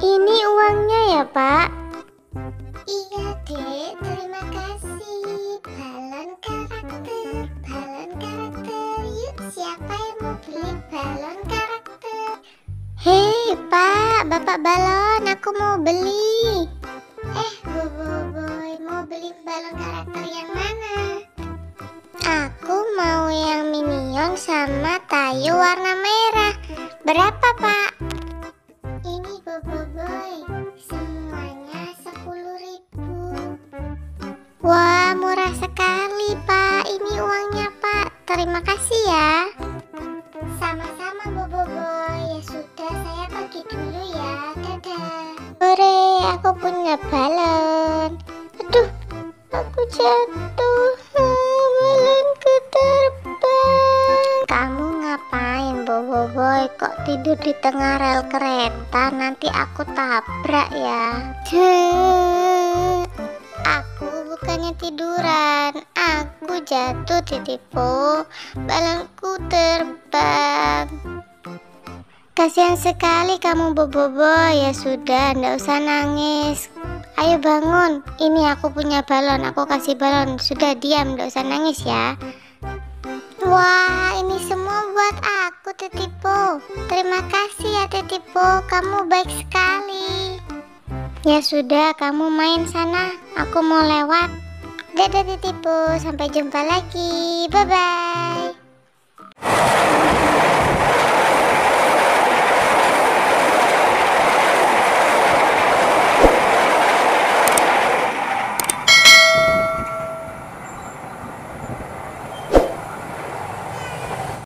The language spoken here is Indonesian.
Ini uangnya ya, Pak? Iya, Dek. Terima kasih. Balon karakter, balon karakter. Yuk, siapa yang mau beli balon karakter? Hei, Pak, Bapak balon, aku mau beli. Boboiboy, mau beli balon karakter yang mana? Aku mau yang Minion sama Tayo warna merah. Berapa, Pak? Ini Boboiboy, semuanya 10.000. Wah, murah sekali, Pak. Ini uangnya, Pak. Terima kasih ya. Sama-sama Boboiboy. Ya sudah, saya pergi dulu ya. Dadah. Hore, aku punya balon. Aduh, aku jatuh. Balonku terbang. Kamu ngapain, Boboiboy? Kok tidur di tengah rel kereta? Nanti aku tabrak ya. Aku bukannya tiduran. Aku jatuh, Titipo. Balonku terbang. Kasihan sekali kamu, Boboiboy. Ya sudah, ndak usah nangis. Ayo bangun. Ini aku punya balon. Aku kasih balon. Sudah diam, ndak usah nangis ya. Wah, ini semua buat aku, Titipo. Terima kasih ya, Titipo. Kamu baik sekali. Ya sudah, kamu main sana. Aku mau lewat. Dadah, Titipo. Sampai jumpa lagi. Bye-bye.